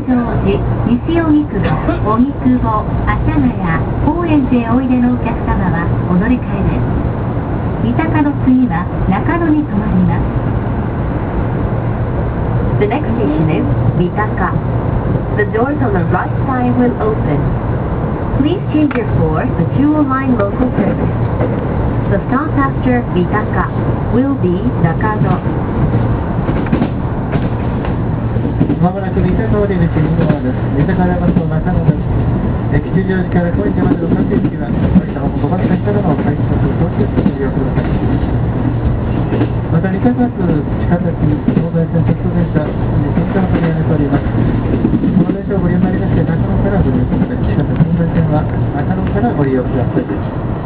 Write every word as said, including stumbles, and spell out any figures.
寺、西荻窪、荻窪、阿佐ヶ谷、高円寺へおいでのお客様はお乗り換えです。三鷹の次は中野に停まります。 The next station is Mitaka. The doors on the right side will open. Please change your floor to Jewel Line local service. The stop after Mitaka will be Nakano. まもなく三鷹を出口にごわです。三鷹大バスの中野です。え吉祥寺から高円寺までの各駅は、おりたまもごばん線からの快速特急でご利用ください。また、三鷹区地下鉄東西線特急電車、新幹線を取り上げております。この電車をご利用になりまして、中野からご利用ください。地下鉄東西線は中野からご利用ください。